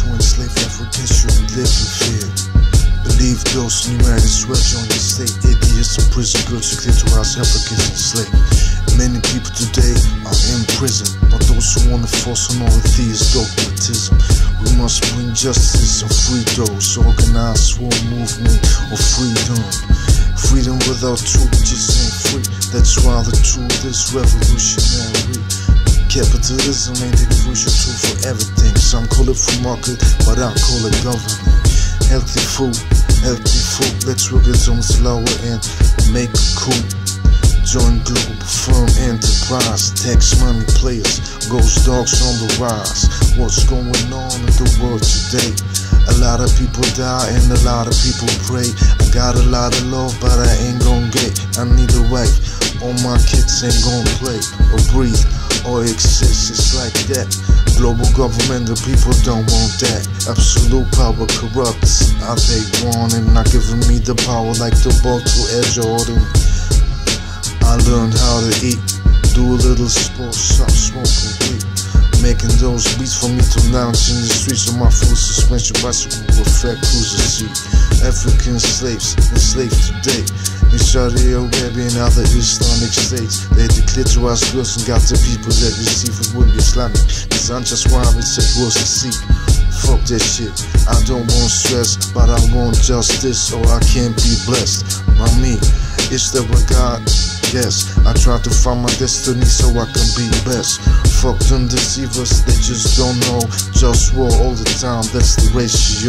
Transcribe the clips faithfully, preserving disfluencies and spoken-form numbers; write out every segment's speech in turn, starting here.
to enslave Africans shouldn't live in fear. Believe those United States on your state, idiots in prison, girls who declitorize Africans enslaved. Many people today are in prison, but those who want to force on all of these dogmatism. We must bring justice and free those, organized war movement of freedom. Freedom without truth just ain't free. That's why the truth is revolutionary. Capitalism ain't the crucial tool for everything. Some call it free market, but I call it government. Healthy food, healthy food. Let's work it on slower and make it cool. Join Globalfirm enterprise. Tax money players, GhostDogz on the rise. What's going on in the world today? A lot of people die and a lot of people pray. I got a lot of love, but I ain't gon' get. I need a wife. All my kids ain't gon' play or breathe or exist. It's like that. Global government, the people don't want that. Absolute power corrupts. I they want and not giving me the power like the ball to Air Jordan. I learned how to eat, do a little sports, stop smoking weed. Making those beats for me to lounge in the streets on my full suspension bicycle with fat cruiser seat. African slaves enslaved today in Saudi Arabia and other Islamic states. They declitorize girls and got the people that receive it with Islamic. Cause I'm just why it said was to see. Fuck that shit, I don't want stress, but I want justice or I can't be blessed by me. Is there a God? Yes, I try to find my destiny so I can be best. Fuck them deceivers, they just don't know. JustWar all the time, that's the ratio.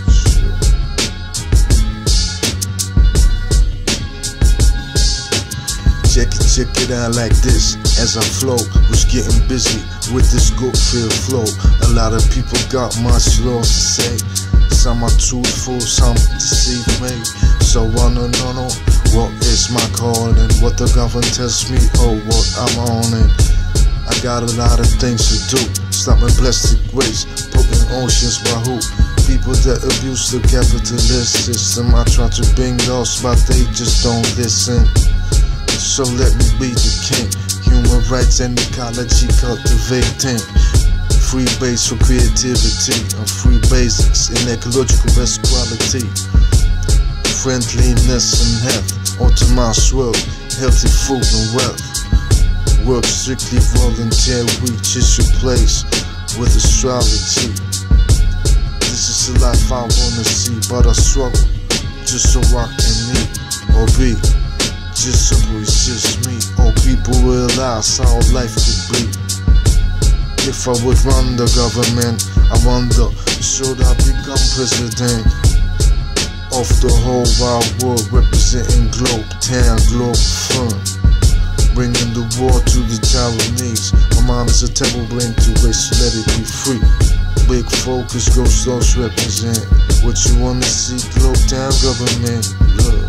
Check it, check it out like this. As I flow, was getting busy with this good feel flow. A lot of people got much law to say. Some are truthful, some deceive me. So I don't know what is my calling, what the government tells me, oh what I'm on it. I got a lot of things to do. Stopping plastic waste, poking oceans by who? People that abuse the capitalist system. I try to bring those, but they just don't listen. So let me be the king. Human rights and ecology cultivating. Free base for creativity and free basics in ecological best quality. Friendliness and health, automizes world, healthy food and wealth. Work strictly voluntary, just your place with astrology. This is the life I wanna see, but I struggle just so I can eat or be. Just simple, it's just me. All people realize how life could be. If I would run the government, I wonder, should I become president of the whole wide world, representing Globe Town, Globalfirm, bringing the war to the Taiwanese. My mind is a temple brain to waste, let it be free. Big focus, GhostDogz represent what you wanna see. Globe Town government, love.